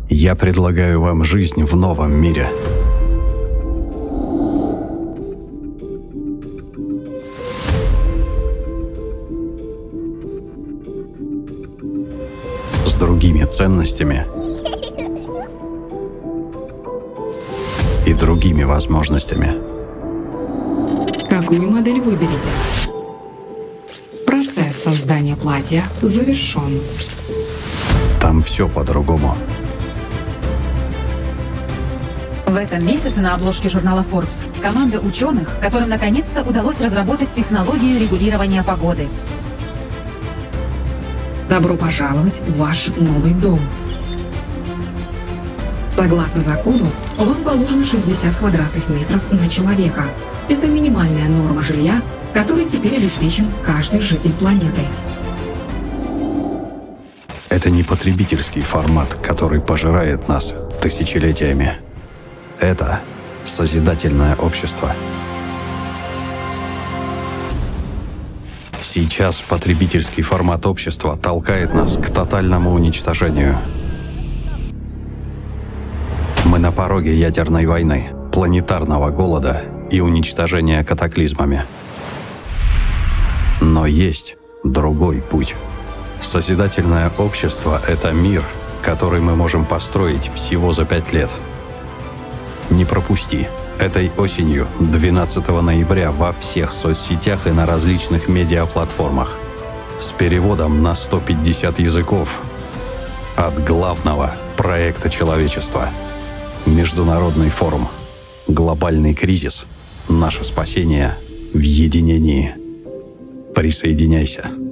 Я предлагаю вам жизнь в новом мире. С другими ценностями и другими возможностями. Какую модель выберете? Процесс создания платья завершен. Там все по-другому. В этом месяце на обложке журнала Forbes команда ученых, которым наконец-то удалось разработать технологию регулирования погоды. Добро пожаловать в ваш новый дом. Согласно закону, вам положено 60 квадратных метров на человека. Это минимальная норма жилья, которой теперь обеспечен каждый житель планеты. Это не потребительский формат, который пожирает нас тысячелетиями. Это созидательное общество. Сейчас потребительский формат общества толкает нас к тотальному уничтожению. Мы на пороге ядерной войны, планетарного голода и уничтожения катаклизмами. Но есть другой путь. Созидательное общество — это мир, который мы можем построить всего за 5 лет. Не пропусти. Этой осенью, 12 ноября, во всех соцсетях и на различных медиаплатформах. С переводом на 150 языков. От главного проекта человечества. Международный форум. Глобальный кризис. Наше спасение в единении. Присоединяйся.